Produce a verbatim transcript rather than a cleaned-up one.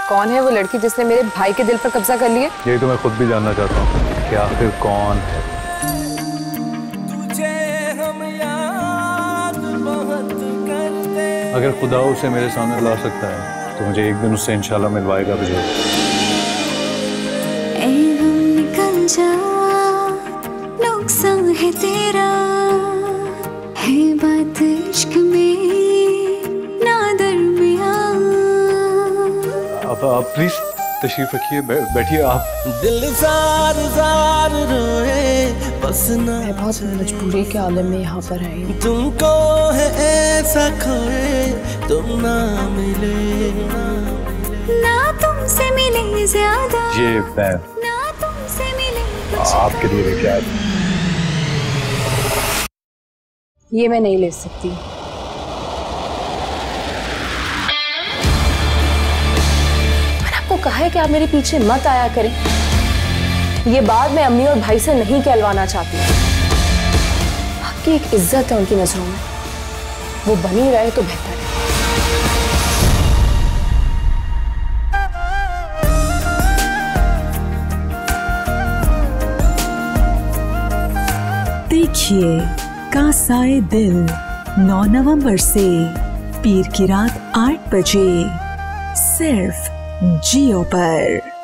कौन है वो लड़की जिसने मेरे भाई के दिल पर कब्जा कर लिया? यही तो मैं खुद भी जानना चाहता हूँ कि आखिर कौन है। तुझे हम याद बहुत करते। अगर खुदा उसे मेरे सामने ला सकता है तो मुझे एक दिन उससे इंशाल्लाह मिलवाएगा भी जरूर। ऐ गम निकल जा, नुकसान है तेरा, है बात इश्क में ना दरमियां। आप आप प्लीज तशरीफ रखिए, बैठिए आप। दिल जार जार रोए बस ना। मैं बहुत मजबूरी के आलम में यहाँ पर आई। तुमको है ऐसा खोए तुम ना मिले, ना तुमसे मिले ज्यादा, ये मैं ना तुमसे मिले आपके लिए लेके आया। ये मैं नहीं ले सकती। मैंने आपको कहा है कि आप मेरे पीछे मत आया करें। ये बात मैं अम्मी और भाई से नहीं कहलवाना चाहती। आपकी एक इज्जत है उनकी नजरों में, वो बनी रहे तो बेहतर है। देखिए कासाए दिल नौ नवंबर से पीर की रात आठ बजे सिर्फ जियो पर।